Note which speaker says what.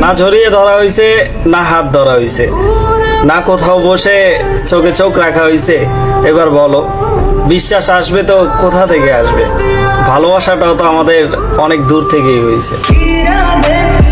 Speaker 1: না জড়িয়ে ধরা হয়েছে, না হাত ধরা হয়েছে, না কোথাও বসে চোখে চোখ রাখা হয়েছে। এবার বলো, বিশ্বাস আসবে তো কোথা থেকে আসবে? ভালোবাসাটাও তো আমাদের অনেক দূর থেকেই হয়েছে।